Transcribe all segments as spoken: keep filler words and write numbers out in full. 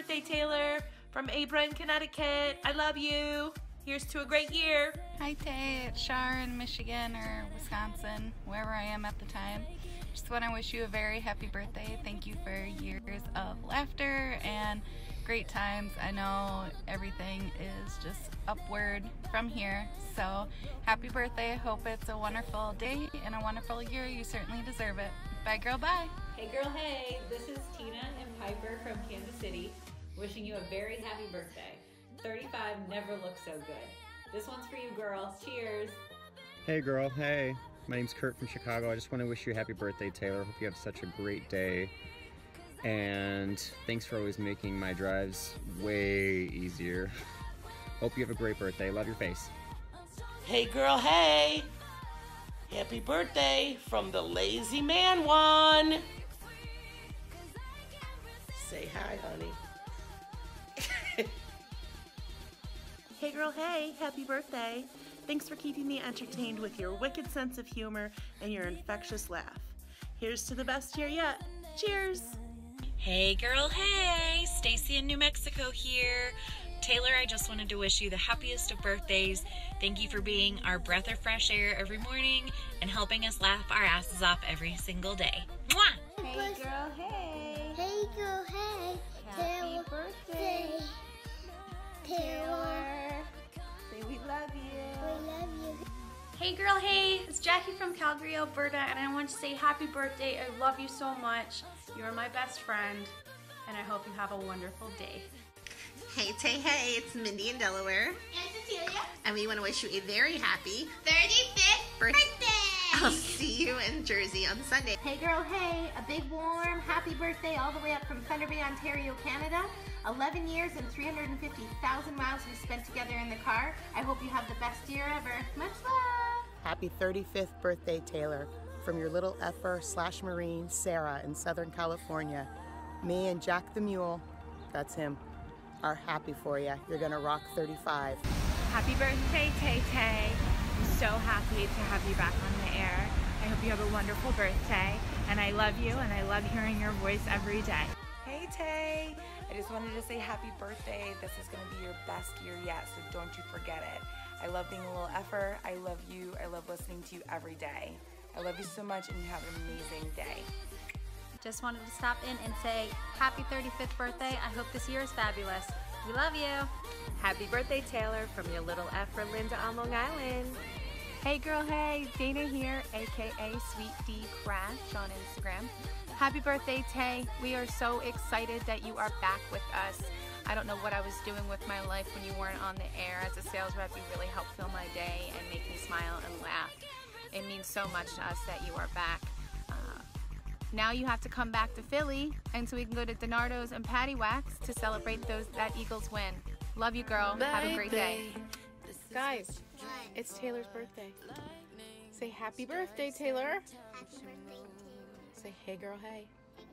birthday, Taylor, from Abra in Connecticut. I love you. Here's to a great year. Hi, Tay. It's Shar in Michigan or Wisconsin, wherever I am at the time. Just want to wish you a very happy birthday. Thank you for years of laughter and great times. I know everything is just upward from here. So happy birthday. Hope it's a wonderful day and a wonderful year. You certainly deserve it. Bye, girl. Bye. Hey, girl. Hey. This is Tina and Piper from Kansas City, wishing you a very happy birthday. thirty-five never looks so good. This one's for you, girl. Cheers. Hey, girl. Hey. My name's Kurt from Chicago. I just want to wish you a happy birthday, Taylor. Hope you have such a great day. And thanks for always making my drives way easier. Hope you have a great birthday. Love your face. Hey, girl. Hey. Happy birthday from the Lazy Man one. Say hi, honey. Hey girl, hey, happy birthday. Thanks for keeping me entertained with your wicked sense of humor and your infectious laugh. Here's to the best year yet. Cheers. Hey girl, hey, Stacy in New Mexico here. Taylor, I just wanted to wish you the happiest of birthdays. Thank you for being our breath of fresh air every morning and helping us laugh our asses off every single day. Mwah! Hey, girl. Hey. Hey, girl. Hey. Happy Taylor. birthday. Taylor. Say we love you. We love you. Hey girl, hey, it's Jackie from Calgary, Alberta, and I want to say happy birthday. I love you so much. You're my best friend, and I hope you have a wonderful day. Hey, Tay, hey, it's Mindy in Delaware. And Cecilia. And we want to wish you a very happy thirty-fifth birthday. I'll see you in Jersey on Sunday. Hey girl, hey, a big warm happy birthday all the way up from Thunder Bay, Ontario, Canada. eleven years and three hundred fifty thousand miles we spent together in the car. I hope you have the best year ever. Much love. Happy thirty-fifth birthday, Taylor, from your Lil Effers slash Marine, Sarah, in Southern California. Me and Jack the Mule, that's him, are happy for you. You're gonna rock thirty-five. Happy birthday, Tay Tay. I'm so happy to have you back on the air. I hope you have a wonderful birthday, and I love you, and I love hearing your voice every day. Hey Tay, I just wanted to say happy birthday. This is gonna be your best year yet, so don't you forget it. I love being a Lil Effer. I love you. I love listening to you every day. I love you so much, and you have an amazing day. Just wanted to stop in and say happy thirty-fifth birthday. I hope this year is fabulous. We love you. Happy birthday, Taylor, from your Little Effer, Linda on Long Island. Hey girl, hey, Dana here, aka Sweet D Crash on Instagram. Happy birthday, Tay. We are so excited that you are back with us. I don't know what I was doing with my life when you weren't on the air. As a sales rep, you really help fill my day and make me smile and laugh. It means so much to us that you are back. Uh, now you have to come back to Philly, and so we can go to Donardo's and Patty Wax to celebrate those that Eagles win. Love you, girl. Have a great day. Guys, it's Taylor's birthday. Say happy birthday, Taylor. Happy birthday, Taylor. Say hey girl, hey.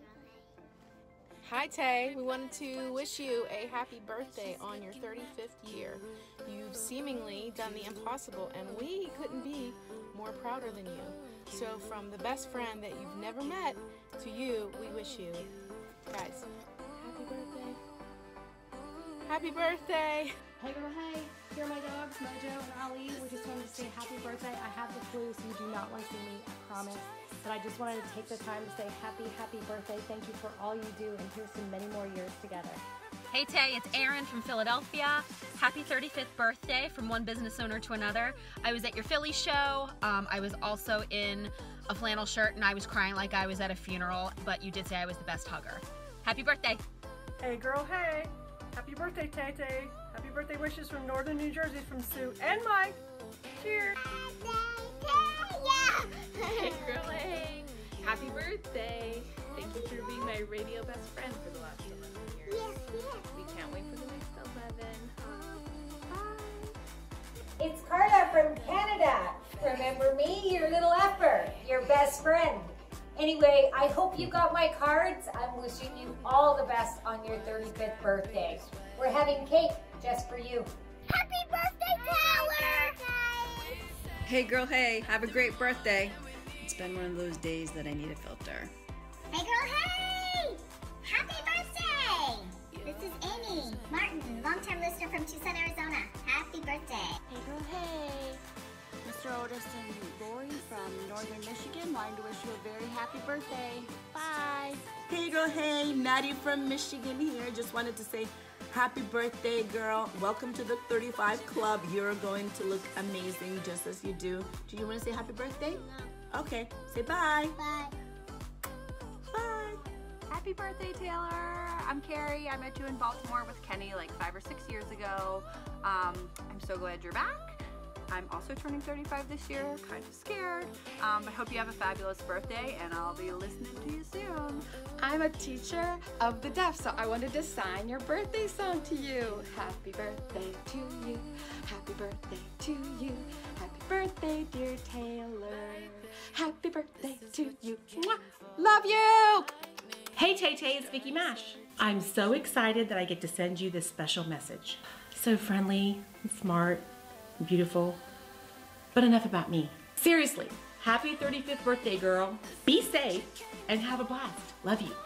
Hi Tay, we wanted to wish you a happy birthday on your thirty-fifth year. You've seemingly done the impossible, and we couldn't be more prouder than you. So from the best friend that you've never met to you, we wish you, guys, happy birthday. Happy birthday. Hey girl, hey, here are my dogs, Mojo and Ali. We just wanted to say happy birthday. I have the flu, so you do not want to see me, I promise. But I just wanted to take the time to say happy, happy birthday. Thank you for all you do, and here's to many more years together. Hey Tay, it's Erin from Philadelphia. Happy thirty-fifth birthday from one business owner to another. I was at your Philly show. Um, I was also in a flannel shirt, and I was crying like I was at a funeral, but you did say I was the best hugger. Happy birthday. Hey girl, hey. Happy birthday, Tay Tay. Happy birthday wishes from Northern New Jersey from Sue and Mike. Cheers. Hey girl, hey. Happy birthday. Thank you for being my radio best friend for the last eleven years. Yes, yes. We can't wait for the next eleven. Bye. It's Carla from Canada. Remember me, your Little Effer, your best friend. Anyway, I hope you got my cards. I'm wishing you all the best on your thirty-fifth birthday. We're having cake just for you. Happy birthday, Taylor! Hey girl, hey, have a great birthday. It's been one of those days that I need a filter. Hey girl, hey! Happy birthday! This is Amy Martin, longtime listener from Tucson, Arizona. Happy birthday. Hey girl, hey. Mister Otis and Lori from Northern Michigan wanting to wish you a very happy birthday. Bye. Hey girl, hey. Maddie from Michigan here. Just wanted to say happy birthday, girl. Welcome to the thirty-five Club. You're going to look amazing just as you do. Do you want to say happy birthday? No. Okay. Say bye. Bye. Bye. Happy birthday, Taylor. I'm Carrie. I met you in Baltimore with Kenny like five or six years ago. Um, I'm so glad you're back. I'm also turning thirty-five this year, kind of scared. Um, I hope you have a fabulous birthday and I'll be listening to you soon. I'm a teacher of the deaf, so I wanted to sign your birthday song to you. Happy birthday to you. Happy birthday to you. Happy birthday, dear Taylor. Happy birthday to you. Mwah. Love you! Hey Tay Tay, it's Vicky Mash. I'm so excited that I get to send you this special message. So friendly, and smart, and beautiful. But enough about me. Seriously, happy thirty-fifth birthday, girl. Be safe and have a blast. Love you.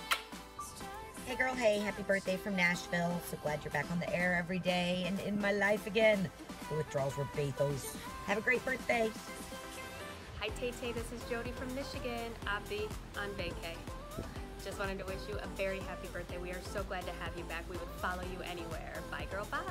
Hey girl, hey, happy birthday from Nashville. So glad you're back on the air every day and in my life again. The withdrawals were bathos. Have a great birthday. Hi Tay Tay, this is Jody from Michigan. Abby on vacay. Just wanted to wish you a very happy birthday. We are so glad to have you back. We would follow you anywhere. Bye girl, bye.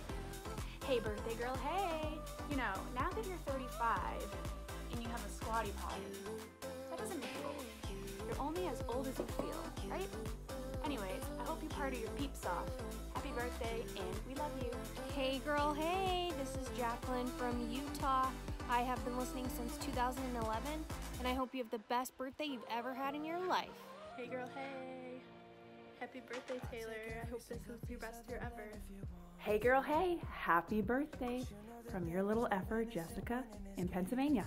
Hey birthday girl, hey! You know, now that you're thirty-five and you have a squatty potty, that doesn't make you old. You're only as old as you feel, right? Anyways, I hope you party your peeps off. Happy birthday and we love you. Hey girl, hey! This is Jacqueline from Utah. I have been listening since two thousand eleven and I hope you have the best birthday you've ever had in your life. Hey girl, hey! Happy birthday, Taylor. I hope this is your best year ever. Hey girl, hey, happy birthday from your little effer, Jessica, in Pennsylvania.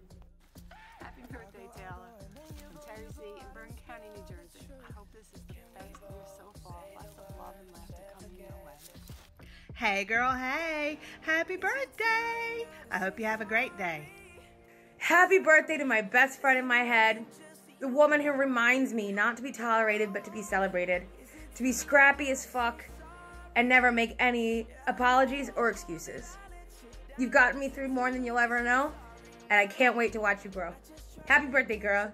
Happy birthday, Taylor, from Terry C. in Bergen County, New Jersey. I hope this is the best year so far. Lots of love and laughter coming your way. Hey girl, hey, happy birthday. I hope you have a great day. Happy birthday to my best friend in my head, the woman who reminds me not to be tolerated but to be celebrated, to be scrappy as fuck, and never make any apologies or excuses. You've gotten me through more than you'll ever know, and I can't wait to watch you grow. Happy birthday, girl.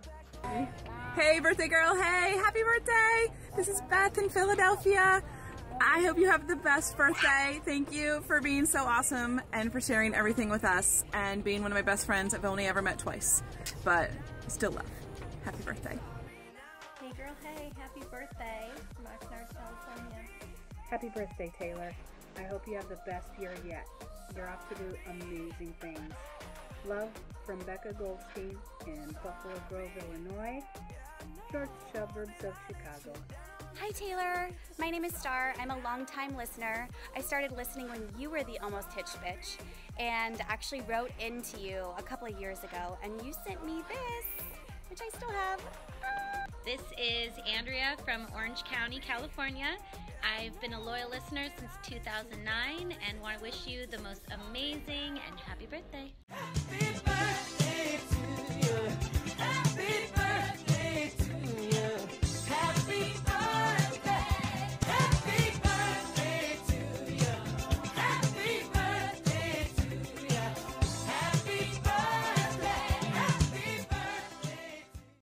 Hey, birthday girl, hey, happy birthday! This is Beth in Philadelphia. I hope you have the best birthday. Thank you for being so awesome and for sharing everything with us and being one of my best friends I've only ever met twice, but still love. Happy birthday. Hey girl, hey, happy birthday from Oxnard, California. Happy birthday, Taylor. I hope you have the best year yet. You're off to do amazing things. Love from Becca Goldstein in Buffalo Grove, Illinois, short suburbs of Chicago. Hi Taylor, my name is Star. I'm a longtime listener. I started listening when you were the Almost Hitched Bitch and actually wrote into you a couple of years ago and you sent me this, which I still have. This is Andrea from Orange County, California. I've been a loyal listener since two thousand nine and want to wish you the most amazing and happy birthday.